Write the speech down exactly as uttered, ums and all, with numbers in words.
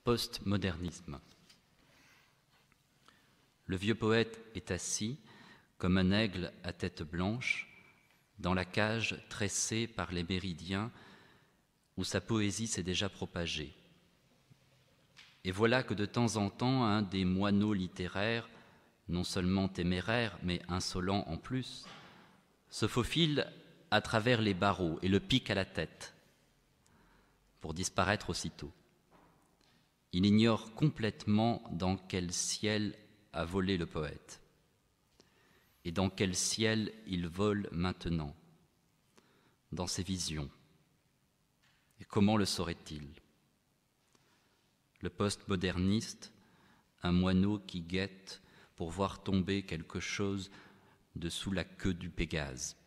postmodernisme. Le vieux poète est assis, comme un aigle à tête blanche, dans la cage tressée par les méridiens où sa poésie s'est déjà propagée. Et voilà que de temps en temps, un des moineaux littéraires, non seulement téméraire, mais insolent en plus, se faufile à travers les barreaux et le pique à la tête, pour disparaître aussitôt. Il ignore complètement dans quel ciel a volé le poète, et dans quel ciel il vole maintenant, dans ses visions. Et comment le saurait-il ? Le postmoderniste, un moineau qui guette pour voir tomber quelque chose de sous la queue du Pégase.